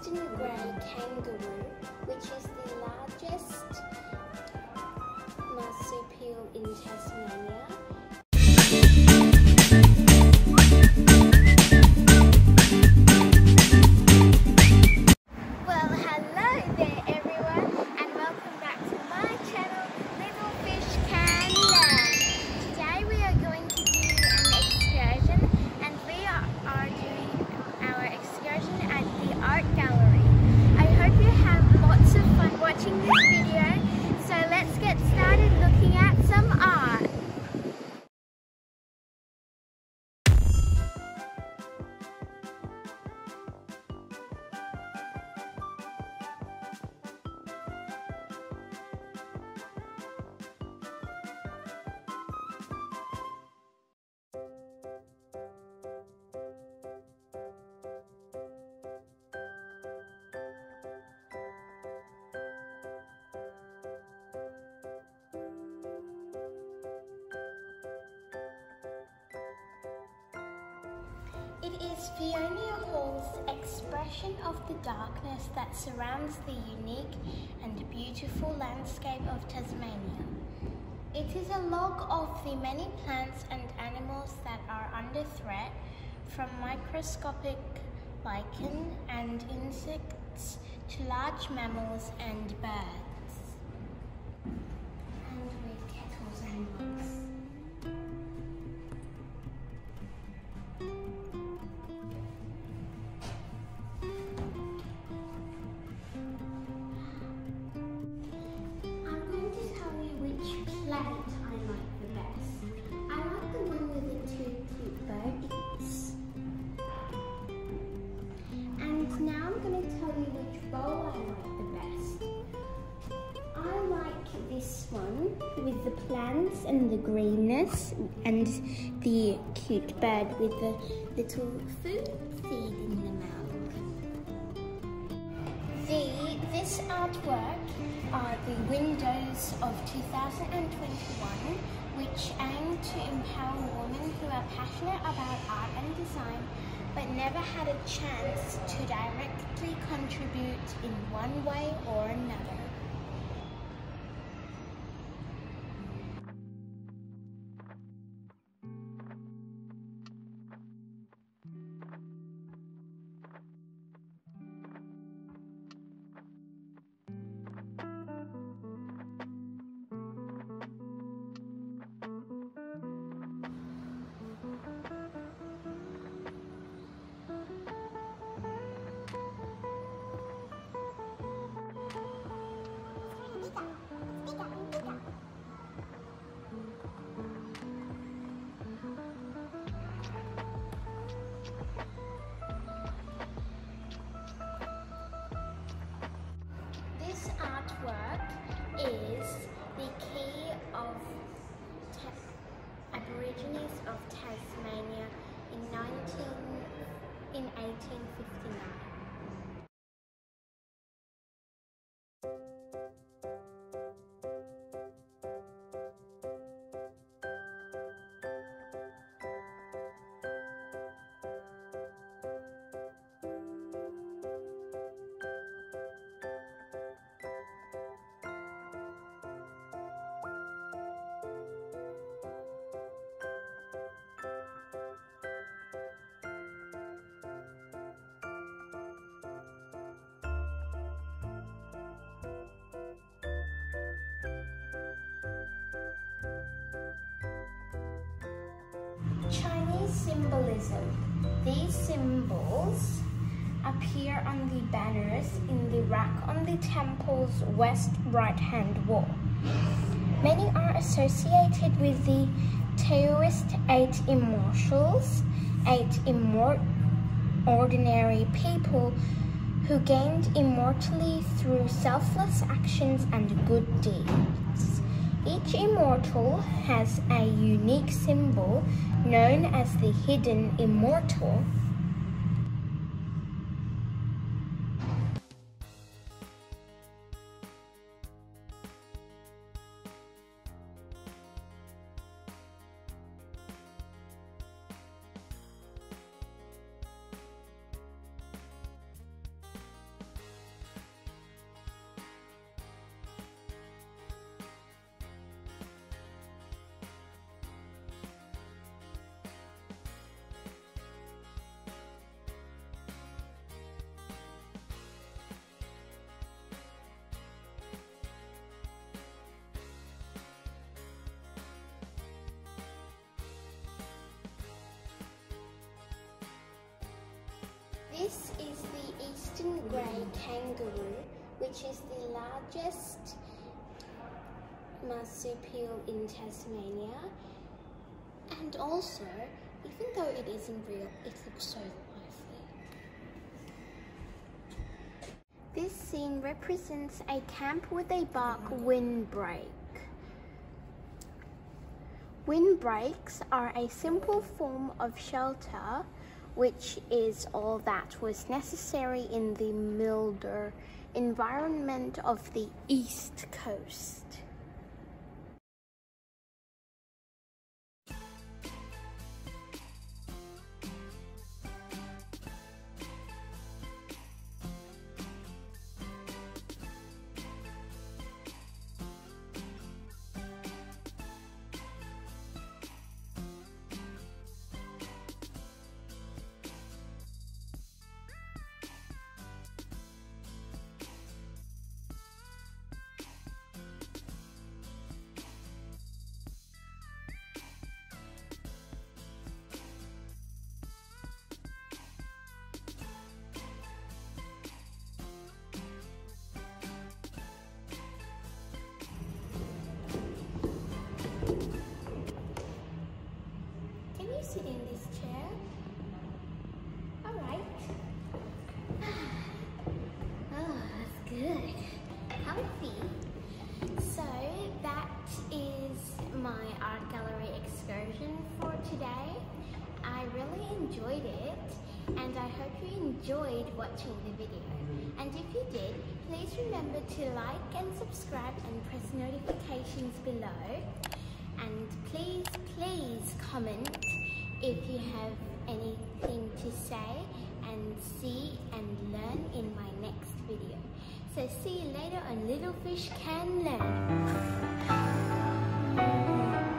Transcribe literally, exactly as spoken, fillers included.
western grey kangaroo, which is the largest marsupial in Tasmania. Well, hello there everyone, and welcome back to my channel, Little Fish Can Learn. Today we are going to do an excursion, and we are, are doing our excursion at the art gallery. I hope you have lots of fun watching this video, so let's get started looking at some art. It is Fiona Hall's expression of the darkness that surrounds the unique and beautiful landscape of Tasmania. It is a log of the many plants and animals that are under threat, from microscopic lichen and insects to large mammals and birds. And with kettles and mugs. Plant I like the best. I like the one with the two cute birds. And now I'm going to tell you which bowl I like the best. I like this one with the plants and the greenness and the cute bird with the little food seed in the mouth. The, this artwork are the windows of two thousand twenty-one, which aim to empower women who are passionate about art and design but never had a chance to directly contribute in one way or another. This artwork is the key of Ta Aborigines of Tasmania in nineteen in eighteen fifty-nine. Chinese symbolism. These symbols appear on the banners in the rack on the temple's west right-hand wall. Many are associated with the Taoist Eight Immortals, eight immor ordinary people who gained immortality through selfless actions and good deeds. Each immortal has a unique symbol known as the hidden immortal. This is the eastern grey kangaroo, which is the largest marsupial in Tasmania. And also, even though it isn't real, it looks so lively. This scene represents a camp with a bark windbreak. Windbreaks are a simple form of shelter, which is all that was necessary in the milder environment of the East Coast. Sit in this chair. All right. Oh, that's good. Comfy. So that is my art gallery excursion for today. I really enjoyed it, and I hope you enjoyed watching the video. And if you did, please remember to like and subscribe and press notifications below. And please, please comment if you have anything to say, and see and learn in my next video. So see you later on Little Fish Can Learn.